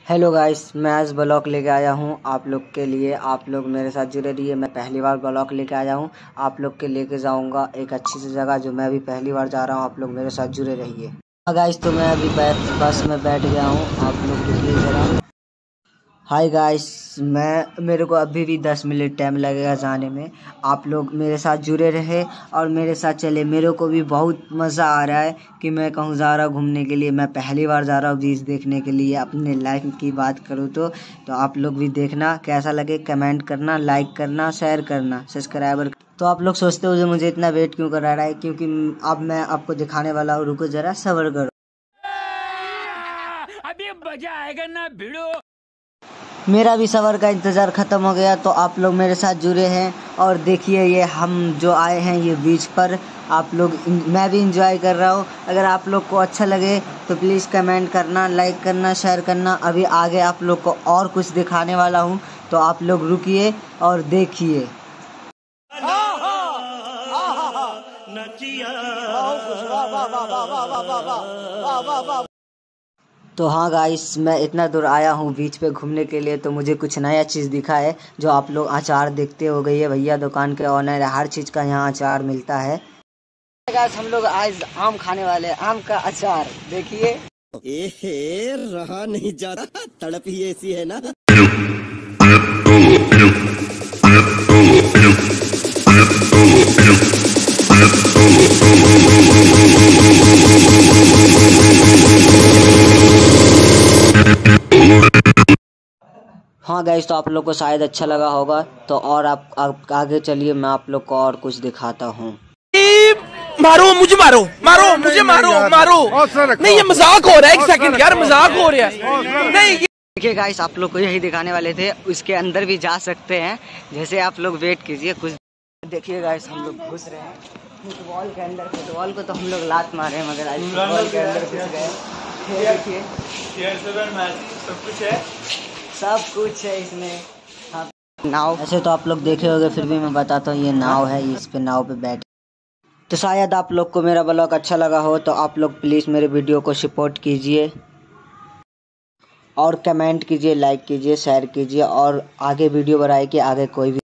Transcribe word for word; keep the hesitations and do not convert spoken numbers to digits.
Hello guys, मैं आज blog लेके आया हूँ आप लोग के लिए। आप लोग मेरे साथ जुड़े रहिए। मैं पहली बार ब्लॉग लेके आया हूँ, आप लोग के लेके जाऊँगा एक अच्छी सी जगह जो मैं अभी पहली बार जा रहा हूँ। आप लोग मेरे साथ जुड़े रहिए। हाँ गाइस, तो मैं अभी बस में बैठ गया हूँ। आप लोग देखिए ज़रा। हाय गाइस, मैं मेरे को अभी भी दस मिनट टाइम लगेगा जाने में। आप लोग मेरे साथ जुड़े रहे और मेरे साथ चले। मेरे को भी बहुत मज़ा आ रहा है कि मैं कहूँ जा रहा हूँ घूमने के लिए। मैं पहली बार जा रहा हूँ बीच देखने के लिए। अपने लाइफ की बात करूँ तो तो आप लोग भी देखना, कैसा लगे कमेंट करना, लाइक करना, शेयर करना, सब्सक्राइबर। तो आप लोग सोचते हो जो मुझे इतना वेट क्यों करा रहा है, क्योंकि अब मैं आपको दिखाने वाला हूँ। रुको ज़रा, सब्र करो, अभी मजा आएगा ना भिड़ो। मेरा भी सफ़र का इंतज़ार ख़त्म हो गया, तो आप लोग मेरे साथ जुड़े हैं। और देखिए ये हम जो आए हैं ये बीच पर। आप लोग, मैं भी इंजॉय कर रहा हूँ। अगर आप लोग को अच्छा लगे तो प्लीज़ कमेंट करना, लाइक करना, शेयर करना। अभी आगे आप लोग को और कुछ दिखाने वाला हूँ, तो आप लोग रुकिए और देखिए। तो हाँ गाइस, मैं इतना दूर आया हूँ बीच पे घूमने के लिए, तो मुझे कुछ नया चीज़ दिखा है। जो आप लोग अचार देखते हो गई है, भैया दुकान के ऑनर है, हर चीज़ का यहाँ अचार मिलता है। गाइस, हम लोग आज आम खाने वाले हैं, आम का अचार देखिए। एहे, रहा नहीं जाता, तड़प ही ऐसी है ना। हाँ गाइस, तो आप लोग को शायद अच्छा लगा होगा। तो और आप, आप आगे चलिए, मैं आप लोग को और कुछ दिखाता हूँ। मारो मुझे, मारो मारो मुझे, मारो मारो। नहीं, ये मजाक हो रहा है। एक सेकंड यार, मजाक हो रहा है। नहीं, देखिए गाइस, आप लोग को यही दिखाने वाले थे। उसके अंदर भी जा सकते हैं, जैसे आप लोग वेट कीजिए कुछ। देखिए गाइस, हम लोग घुस रहे हैं फुटबॉल के अंदर। फुटबॉल को तो हम लोग लात मारे हैं, मगर आज फुटबॉल के अंदर घुस गए। देखिए सब कुछ है, सब कुछ है इसमें। हाँ, नाव। ऐसे तो आप लोग देखे होंगे, फिर भी मैं बताता हूँ। ये नाव है, इस पे नाव पे बैठ। तो शायद आप लोग को मेरा ब्लॉग अच्छा लगा हो, तो आप लोग प्लीज़ मेरे वीडियो को सपोर्ट कीजिए और कमेंट कीजिए, लाइक कीजिए, शेयर कीजिए और आगे वीडियो बढ़ाइए कि आगे कोई भी